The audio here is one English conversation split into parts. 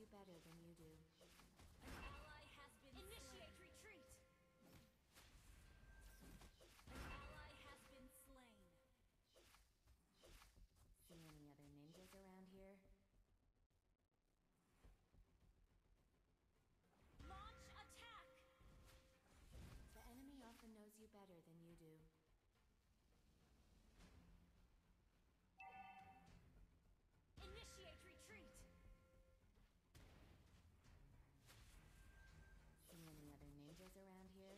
you better than you do. An ally has been Initiate retreat! An ally has been slain. See any other ninjas around here? Launch attack! The enemy often knows you better than you do. Initiate retreat! See any other ninjas around here?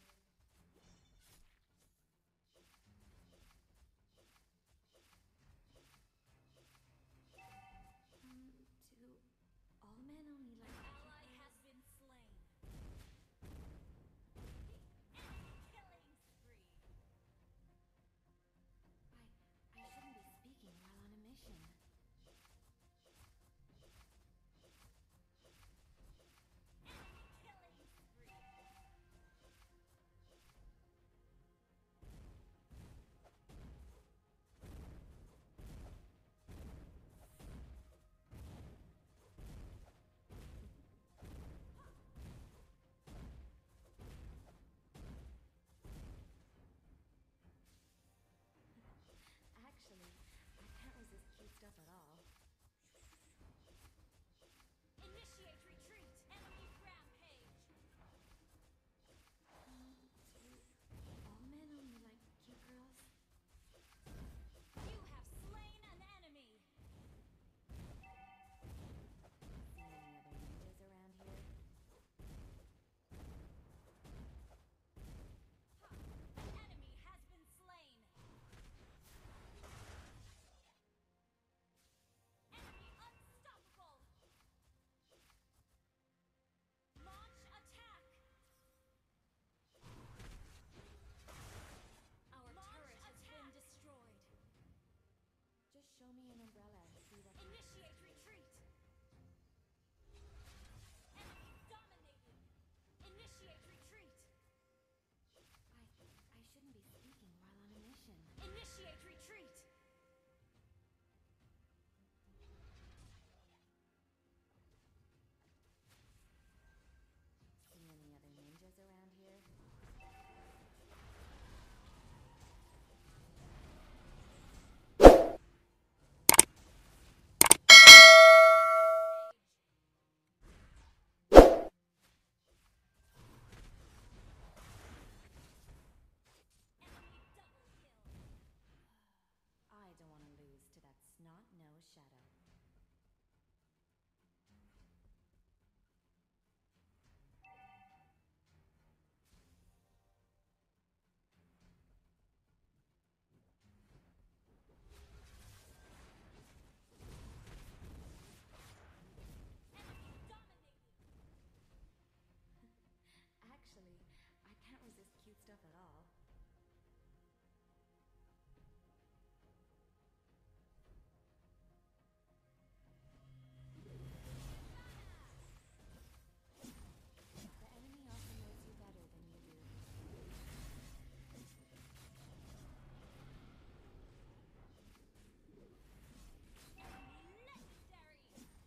Do all men only like An ally has been slain. Enemy killing spree. I shouldn't be speaking while on a mission. Enemy killing spree. Actually, I can't resist cute stuff at all. Initiate retreat! Enemy rampage! Do all men only like cute girls? You have slain an enemy! See any other ninjas around here? An enemy has been slain! Enemy unstoppable! Launch attack! Our turret has been destroyed. Just show me an umbrella and see what happens. Initiate retreat! Enemy dominated! Initiate retreat! I shouldn't be speaking while on a mission. Initiate retreat! See any other ninjas around here? Enemy double kill! I don't want to lose to that snot-nosed shadow. Enemy dominated! Actually, I can't resist cute stuff at all. The enemy often knows you better than you do. Enemy legendary!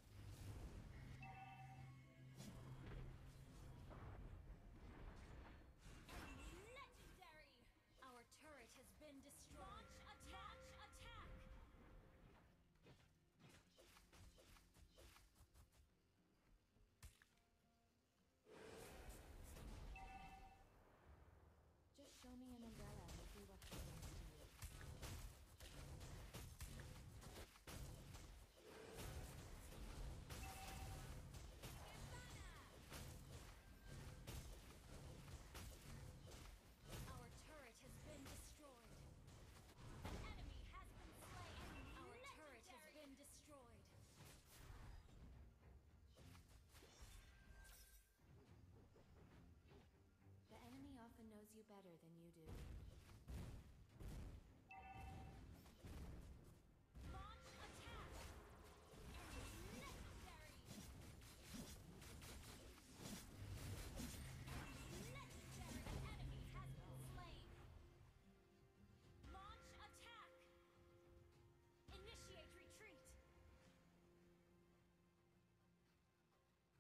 Enemy legendary! Our turret has been destroyed. Launch attack! Launch attack! Just show me an umbrella and see what happens to you. Our turret has been destroyed. An enemy has been slain. Our turret has been destroyed. The enemy often knows you better than you do. Launch attack! Enemy legendary! Enemy legendary! An enemy has been slain. Launch attack! Initiate retreat!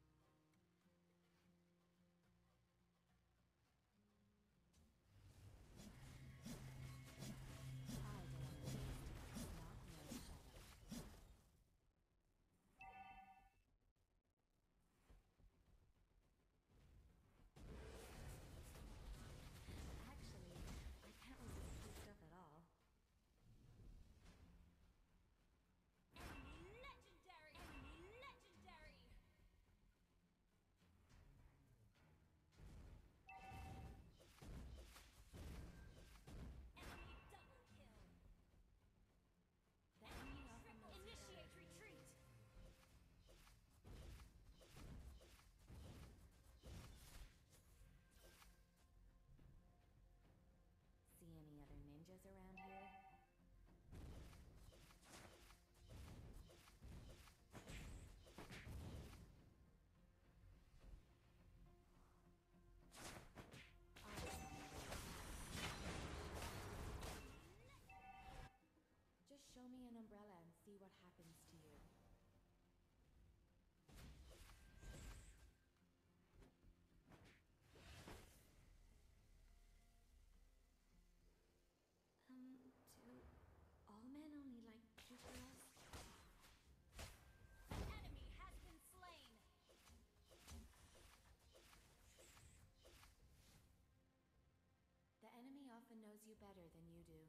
often knows you better than you do.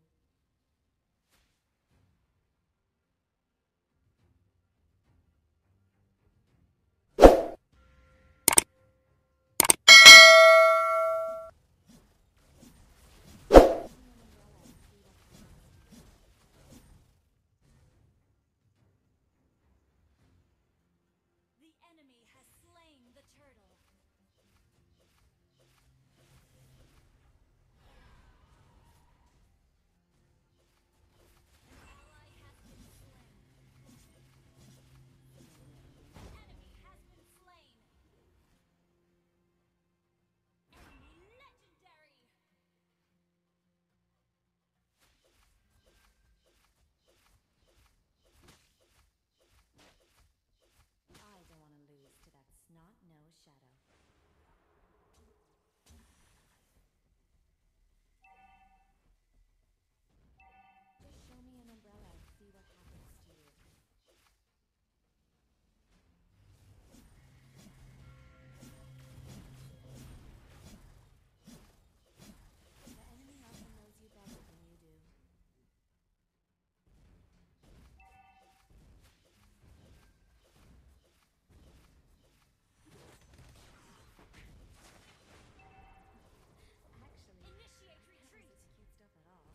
The enemy has slain the turtle. An ally has been slain. An enemy has been slain. Enemy legendary. I don't want to lose to that snot-nosed shadow. Just show me an umbrella and see what happens to you. The enemy often knows you better than you do. Actually, Initiate I can't retreat. resist cute stuff at all.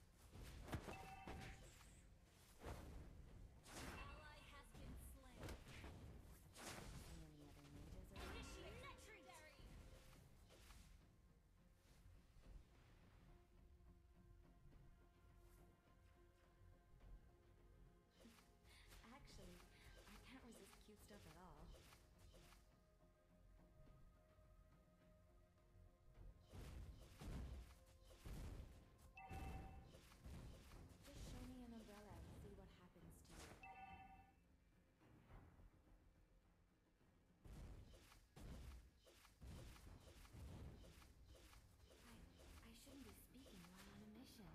Ally has been slain. See any other ninjas around? Initiate legendary. Actually, I can't resist cute stuff at all. Just show me an umbrella and see what happens to you. I shouldn't be speaking while on a mission.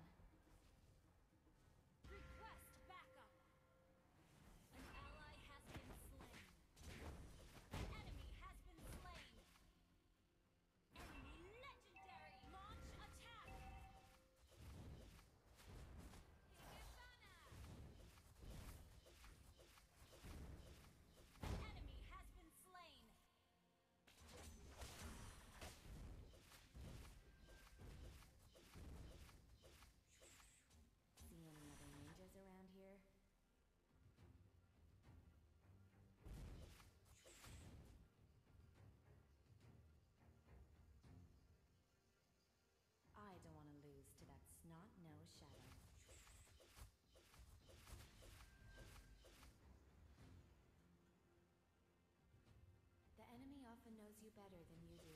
Request backup. An ally has been slain. An enemy has been slain. Enemy legendary. Launch attack. An enemy has been slain. See any other ninjas around here? I don't want to lose to that snot-nosed shadow. The enemy often knows you better than you do.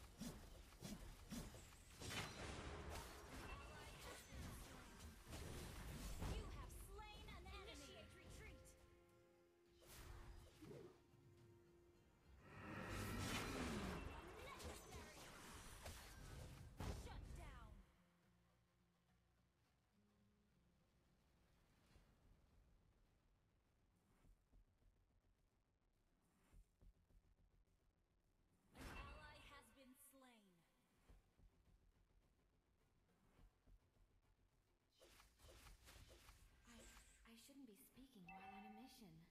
Ally has been slain. You have slain an enemy. Initiate retreat. Legendary. Shut down. An ally has been slain. I shouldn't be speaking while on a mission.